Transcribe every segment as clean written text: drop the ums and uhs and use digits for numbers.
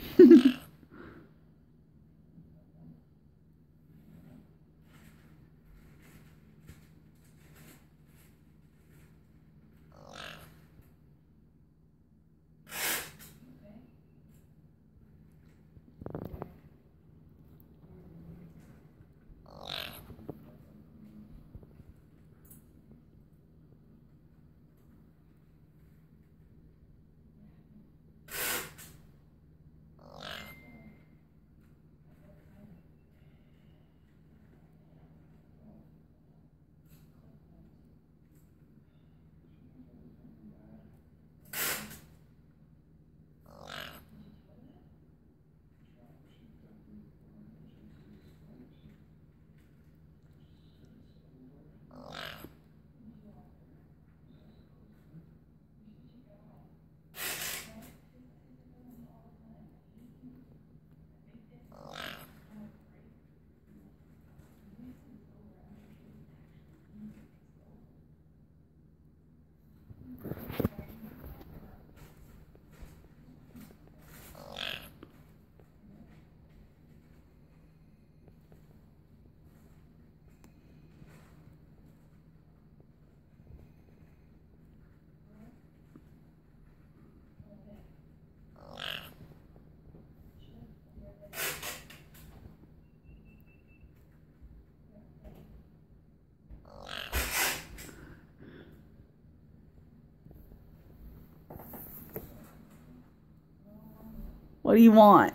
What do you want?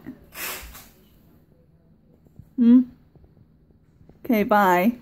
Okay, bye.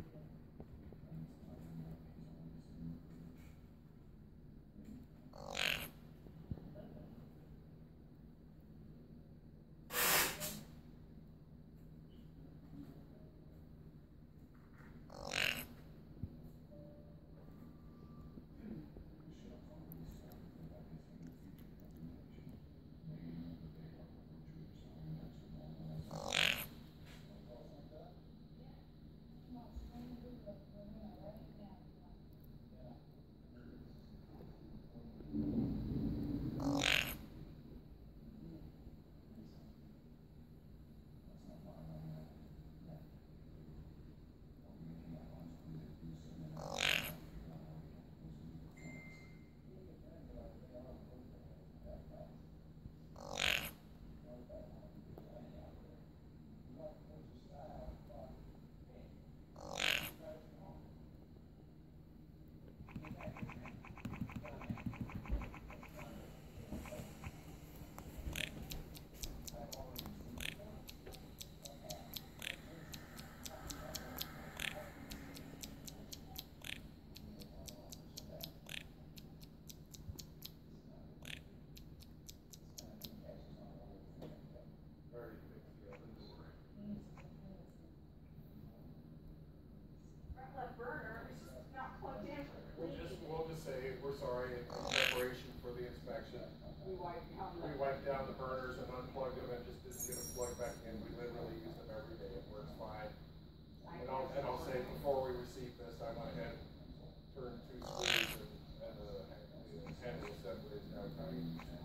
We'll just say we're sorry in preparation for the inspection. We wiped down the burners and unplugged them and just didn't get them plugged back in. We literally use them every day. It works fine. And I'll say before we received this, I went ahead and turned 2 screws and the handle assembly is now tight.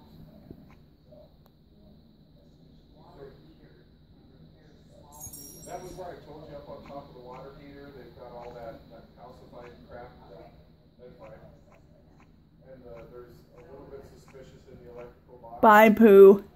That was where I told you up on top of the water heater, they've got all that calcified crap. That's fine. And there's a little bit suspicious in the electrical box. Bye, Pooh.